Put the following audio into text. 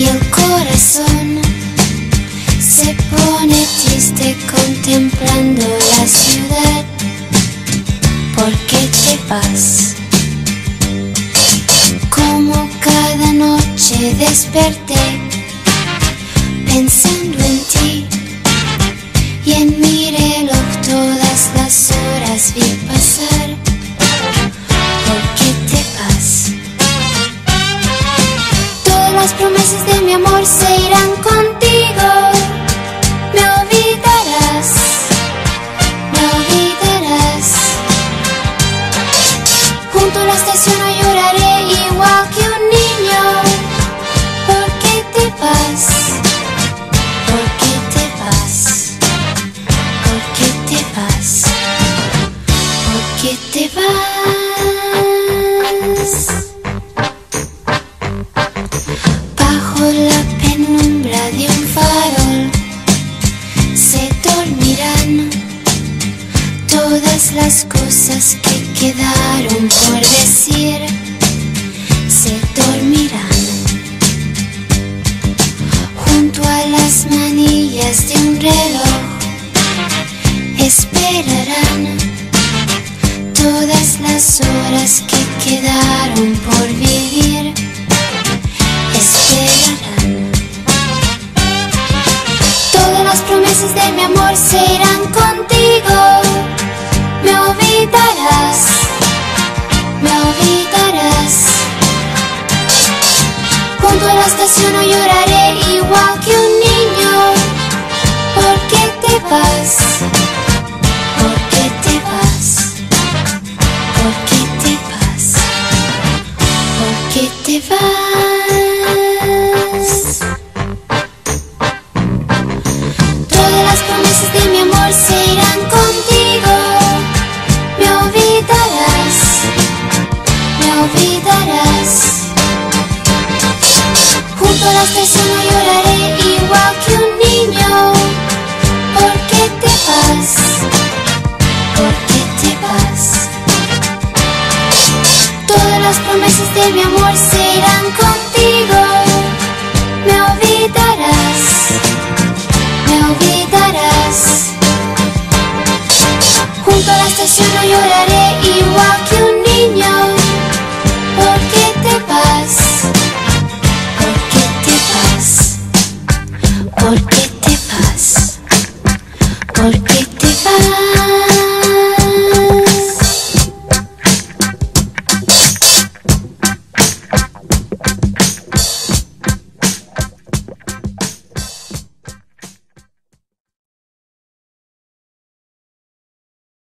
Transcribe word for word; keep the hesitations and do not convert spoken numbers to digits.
y el corazón se pone triste contemplando la ciudad. ¿Por qué te vas? Como cada noche desperté pensando en ti, y en mi reloj todas las horas vi pasar. ¿Por qué te vas? Todas las promesas de mi amor se irán contigo. Me olvidarás, me olvidarás. Junto a la estación no lloraré igual que un niño. ¿Por qué te vas? ¿Por qué te vas? ¿Por qué te vas? ¿Por qué te vas? Bajo la penumbra de un farol se dormirán todas las cosas que quedaron por decir. Se dormirán junto a las manillas de un reloj. Esperarán todas las horas que quedaron por vivir. Esperarán. Todas las promesas de mi amor se irán contigo. Me olvidarás, me olvidarás. Junto a la estación no lloraré igual que un niño. ¿Por qué te vas? ¿Por qué te vas? ¿Por qué te vas? ¿Por qué te vas? Todas las promesas de mi amor se irán contigo. Me olvidarás, me olvidarás. Junto a la estación no lloraré igual que un niño. ¿Por qué te vas? ¿Por qué te vas? Todas las promesas de mi amor se irán contigo. Me olvidarás, me olvidarás. Junto a la estación no lloraré igual que un niño. ¿Por qué te vas? ¿Por qué te vas? ¿Por qué te vas? ¿Por qué